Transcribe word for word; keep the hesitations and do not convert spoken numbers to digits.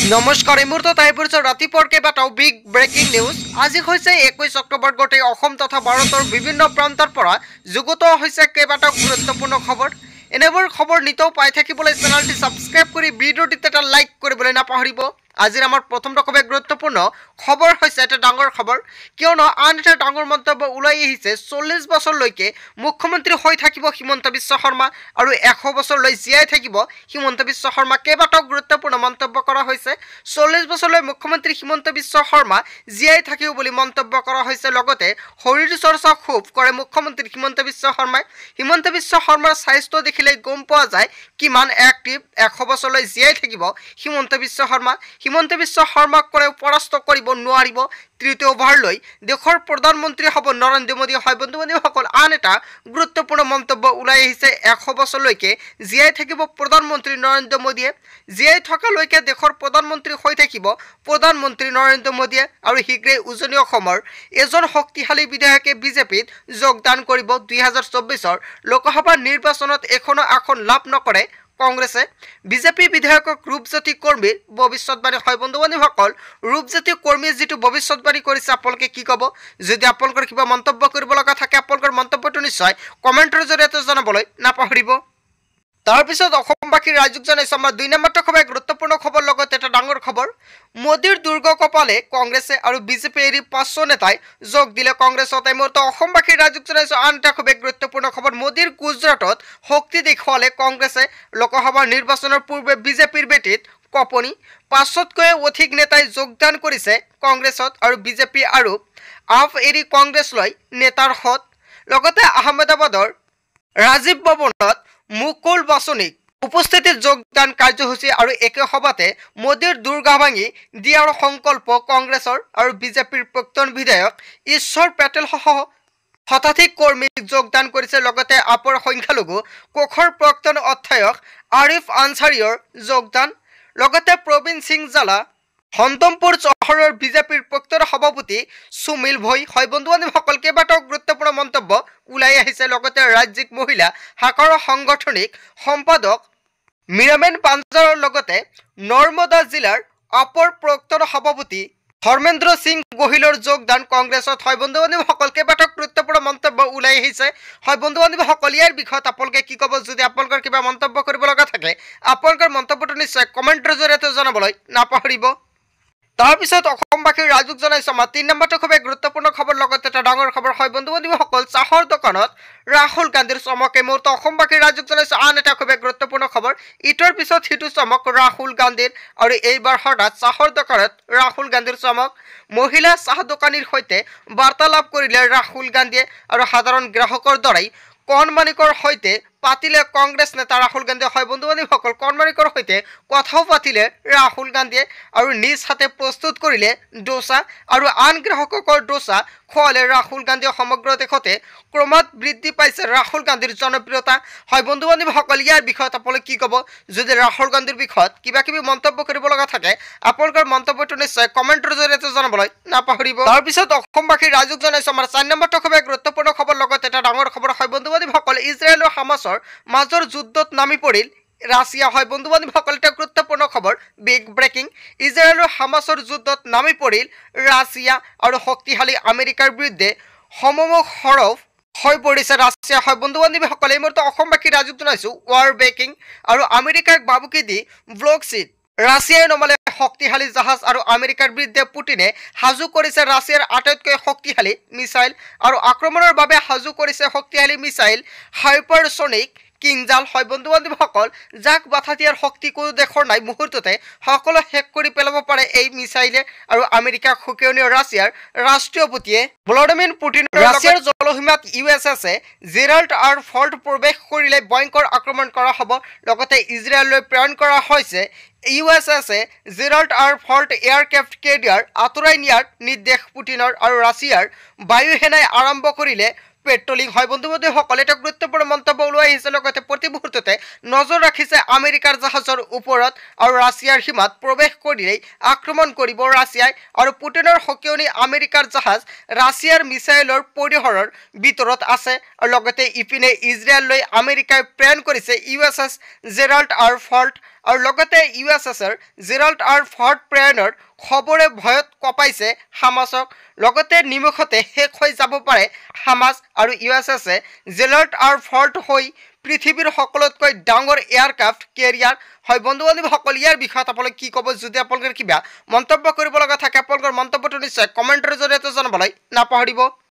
নমস্কাৰ এই মুহূৰ্তত আহি পৰিছে ৰাতিপুৱাৰ কেইবাটাও বিগ ব্ৰেকিং নিউজ। আজি হৈছে একৈশ অক্টোবৰ। গোটেই অসম তথা ভাৰতৰ বিভিন্ন প্ৰান্তৰ পৰা যুগুত হৈছে কেইবাটাও গুৰুত্বপূৰ্ণ খবৰ। এনেবোৰ খবৰ নিতৌ পাই থাকিবলৈ চেনেলটি ছাবস্ক্ৰাইব কৰি ভিডিঅ'টিত এটা লাইক কৰিবলৈ নাপাহৰিব। আজিৰ আমাৰ প্ৰথমটো খুব গুৰুত্বপূৰ্ণ খবৰ হৈছে এটা ডাঙৰ খবৰ, কিয়নো আন এটা ডাঙৰ মন্তব্য ওলাই আহিছে। চল্লিছ বছৰলৈকে মুখ্যমন্ত্ৰী হৈ থাকিব হিমন্ত বিশ্ব শৰ্মা আৰু এশ বছৰলৈ জীয়াই থাকিব হিমন্ত বিশ্ব শৰ্মা। কেইবাটাও গুৰুত্বপূৰ্ণ মন্তব্য কৰা হৈছে। চল্লিছ বছৰলৈ মুখ্যমন্ত্ৰী হিমন্ত বিশ্ব শৰ্মা জীয়াই থাকিব বুলি মন্তব্য কৰা হৈছে। লগতে শৰীৰ চৰ্চা খুব কৰে মুখ্যমন্ত্ৰী হিমন্ত বিশ্ব শৰ্মাই। হিমন্ত বিশ্ব শৰ্মাৰ স্বাস্থ্য দেখিলেই গম পোৱা যায় কিমান এক্টিভ। এশ বছৰলৈ জীয়াই থাকিব হিমন্ত বিশ্ব শৰ্মা। হিমন্ত বিশ্ব শৰ্মাক কোনেও পৰাস্ত কৰিব নোৱাৰিব। তৃতীয় অভাৰলৈ দেশৰ প্ৰধানমন্ত্ৰী হ'ব নৰেন্দ্ৰ মোদী। হয় বন্ধু বান্ধৱীসকল, আন এটা গুৰুত্বপূৰ্ণ মন্তব্য ওলাই আহিছে। এশ বছৰলৈকে জীয়াই থাকিব প্ৰধানমন্ত্ৰী নৰেন্দ্ৰ মোদীয়ে। জীয়াই থকালৈকে দেশৰ প্ৰধানমন্ত্ৰী হৈ থাকিব প্ৰধানমন্ত্ৰী নৰেন্দ্ৰ মোদীয়ে। আৰু শীঘ্ৰেই উজনি অসমৰ এজন শক্তিশালী বিধায়কে বিজেপিত যোগদান কৰিব। দুই হাজাৰ চৌব্বিছৰ লোকসভা নিৰ্বাচনত এখনো আসন লাভ নকৰে কংগ্ৰেছে। বিজেপি বিধায়কক ৰূপজ্যোতি কৰ্মীৰ ভৱিষ্যতবাণী। হয় বন্ধু বান্ধৱীসকল, ৰূপজ্যোতি কৰ্মীয়ে যিটো ভৱিষ্যতবাণী কৰিছে আপোনালোকে কি ক'ব? যদি আপোনালোকৰ কিবা মন্তব্য কৰিব লগা থাকে আপোনালোকৰ মন্তব্যটো নিশ্চয় কমেণ্টৰ জৰিয়তে জনাবলৈ নাপাহৰিব। তাৰপিছত অসমবাসীৰ ৰাইজক জনাইছোঁ আমাৰ দুই নম্বৰটো খুব গুৰুত্বপূৰ্ণ খবৰ, লগতে এটা ডাঙৰ খবৰ। মোদীৰ দুৰ্গ কপালে কংগ্ৰেছে আৰু বিজেপি এৰি পাঁচশ নেতাই যোগ দিলে কংগ্ৰেছত। এই মুহূৰ্তে অসমবাসীৰ ৰাইজক জনাইছোঁ আন এটা খুব গুৰুত্বপূৰ্ণ খবৰ। মোদীৰ গুজৰাটত শক্তি দেখুৱালে কংগ্ৰেছে। লোকসভা নিৰ্বাচনৰ পূৰ্বে বিজেপিৰ বেটিত কঁপনি। পাঁচশতকৈ অধিক নেতাই যোগদান কৰিছে কংগ্ৰেছত আৰু বিজেপি আৰু আপ এৰি কংগ্ৰেছলৈ নেতাৰ হত। লগতে আহমেদাবাদৰ ৰাজীৱ ভৱনত মুকুল বাছনিক উপস্থিতিত যোগদান কাৰ্যসূচী আৰু একে সভাতে মোদীৰ দুৰ্গা ভাঙি দিয়াৰ সংকল্প কংগ্ৰেছৰ আৰু বিজেপিৰ প্ৰাক্তন বিধায়ক ঈশ্বৰ পেটেলসহ শতাধিক কৰ্মী যোগদান কৰিছে। লগতে আপৰ সংখ্যালঘু কোষৰ প্ৰাক্তন অধ্যক্ষ আৰিফ আনচাৰীৰ যোগদান। লগতে প্ৰবীণ সিং জালা হন্তমপুৰ চহৰৰ বিজেপিৰ প্ৰাক্তন সভাপতি সুমিল ভৈ। হয় বন্ধু বান্ধৱীসকল, কেইবাটাও গুৰুত্বপূৰ্ণ মন্তব্য ওলাই আহিছে। লগতে ৰাজ্যিক মহিলা শাখাৰ সাংগঠনিক সম্পাদক মীৰামেন পাঞ্জাৰৰ লগতে নৰ্মদা জিলাৰ আপৰ প্ৰাক্তন সভাপতি ধৰ্মেন্দ্ৰ সিং গোহিলৰ যোগদান কংগ্ৰেছত। হয় বন্ধু বান্ধৱীসকল, কেইবাটাও গুৰুত্বপূৰ্ণ মন্তব্য ওলাই আহিছে। হয় বন্ধু বান্ধৱীসকল, ইয়াৰ বিষয়ত আপোনালোকে কি ক'ব? যদি আপোনালোকৰ কিবা মন্তব্য কৰিব লগা থাকে আপোনালোকৰ মন্তব্যটো নিশ্চয় কমেণ্টৰ জৰিয়তে জনাবলৈ নাপাহৰিব। তাৰপিছত অসমবাসীৰ ৰাইজক জনাইছোঁ আমাৰ তিনি নম্বৰটো খুব গুৰুত্বপূৰ্ণ খবৰ, লগতে এটা ডাঙৰ খবৰ। হয় বন্ধু বান্ধৱীসকল, চাহৰ দোকানত ৰাহুল গান্ধীৰ চমক। এই মুহূৰ্তে অসমবাসীৰ ৰাইজক জনাইছোঁ আন এটা খুব গুৰুত্বপূৰ্ণ খবৰ। ইটোৰ পিছত সিটো চমক ৰাহুল গান্ধীৰ, আৰু এইবাৰ হঠাৎ চাহৰ দোকানত ৰাহুল গান্ধীৰ চমক। মহিলা চাহ দোকানীৰ সৈতে বাৰ্তালাপ কৰিলে ৰাহুল গান্ধীয়ে আৰু সাধাৰণ গ্ৰাহকৰ দৰেই কণ মালিকৰ সৈতে পাতিলে কংগ্ৰেছ নেতা ৰাহুল গান্ধীয়ে। হয় বন্ধু বান্ধৱীসকল, কণ মালিকৰ সৈতে কথাও পাতিলে ৰাহুল গান্ধীয়ে আৰু নিজ হাতে প্ৰস্তুত কৰিলে ডোচা আৰু আন গ্ৰাহকৰ ডোচা খোৱালে ৰাহুল গান্ধীয়ে। সমগ্ৰ দেশতে ক্ৰমাৎ বৃদ্ধি পাইছে ৰাহুল গান্ধীৰ জনপ্ৰিয়তা। হয় বন্ধু বান্ধৱীসকল, ইয়াৰ বিষয়ত আপোনালোকে কি ক'ব? যদি ৰাহুল গান্ধীৰ বিষয়ত কিবা কিবি মন্তব্য কৰিব লগা থাকে আপোনালোকৰ মন্তব্যটো নিশ্চয় কমেণ্টৰ জৰিয়তে জনাবলৈ নাপাহৰিব। তাৰপিছত অসমবাসীৰ ৰাইজক জনাইছোঁ আমাৰ চাৰি নম্বৰটো খুব গুৰুত্বপূৰ্ণ খবৰ, লগতে এটা ডাঙৰ খবৰ। হয় বন্ধু বান্ধৱীসকল, ইজৰাইল আৰু হামাছৰ মাজৰ যুদ্ধত নামি পৰিল ৰাছিয়া। হয় বন্ধু বান্ধৱীসকল, এটা গুৰুত্বপূৰ্ণ খবৰ, বিগ ব্ৰেকিং। ইজৰাইল আৰু হামাছৰ যুদ্ধত নামি পৰিল ৰাছিয়া আৰু শক্তিশালী আমেৰিকাৰ বিৰুদ্ধে সমমুখ সৰব হৈ পৰিছে ৰাছিয়া। হয় বন্ধু বান্ধৱীসকল, এই মুহূৰ্তে অসমবাসীৰ ৰাইজক জনাইছোঁ ৱাৰ ব্ৰেকিং আৰু আমেৰিকাক বাবুকি দি ব্লকচিট। ৰাছিয়াই নমালে শক্তিশালী জাহাজ আৰু আমেৰিকাৰ বিৰুদ্ধে পুটিনে সাজু কৰিছে ৰাছিয়াৰ আটাইতকৈ শক্তিশালী মিছাইল আৰু আক্ৰমণৰ বাবে সাজু কৰিছে শক্তিশালী মিছাইল হাইপাৰছনিক কিংজাল। হয় বন্ধু বান্ধৱীসকল, যাক বাধা দিয়াৰ শক্তি কোনো দেশৰ নাই। মুহূৰ্ততে সকলো শেষ কৰি পেলাব পাৰে এই মিছাইলে আৰু আমেৰিকাক সুকীয়নীয় ৰাছিয়াৰ ৰাষ্ট্ৰপতিয়ে ভ্লাদিমিৰ পুটিনৰ ৰাছিয়াৰ জলসীমাত U S S Gerald R Ford প্ৰৱেশ কৰিলে ভয়ংকৰ আক্ৰমণ কৰা হ'ব। লগতে ইজৰাইললৈ প্ৰেৰণ কৰা হৈছে U S S Gerald R Ford aircraft carrier আঁতৰাই নিয়াৰ নিৰ্দেশ পুটিনৰ আৰু ৰাছিয়াৰ বায়ু সেনাই আৰম্ভ কৰিলে পেট্ৰলিং। হয় বন্ধু বান্ধৱীসকল, এটা গুৰুত্বপূৰ্ণ মন্তব্য ওলাই আহিছে। লগতে প্ৰতি মুহূৰ্ততে নজৰ ৰাখিছে আমেৰিকাৰ জাহাজৰ ওপৰত আৰু ৰাছিয়াৰ সীমাত প্ৰৱেশ কৰিলেই আক্ৰমণ কৰিব ৰাছিয়াই আৰু পুটিনৰ সকিয়নি আমেৰিকাৰ জাহাজ ৰাছিয়াৰ মিছাইলৰ পৰিসৰৰ ভিতৰত আছে। আৰু লগতে ইপিনে ইজৰাইললৈ আমেৰিকাই প্ৰেৰণ কৰিছে U S S Gerald R Ford আৰু লগতে ইউ এছ এছৰ জেৰাল্ড আৰ ফৰ্ট প্ৰেৰণৰ খবৰে ভয়ত কঁপাইছে হামাছক। লগতে নিমিষতে শেষ হৈ যাব পাৰে হামাছ আৰু U S S Gerald R Ford হৈ পৃথিৱীৰ সকলোতকৈ ডাঙৰ এয়াৰক্ৰাফ্ট কেৰিয়াৰ হয়। বন্ধু বান্ধৱীসকল, ইয়াৰ বিষয়ত আপোনালোকে কি ক'ব? যদি আপোনালোকৰ কিবা মন্তব্য কৰিব লগা থাকে আপোনালোকৰ মন্তব্যটো নিশ্চয় কমেণ্টৰ জৰিয়তে জনাবলৈ নাপাহৰিব।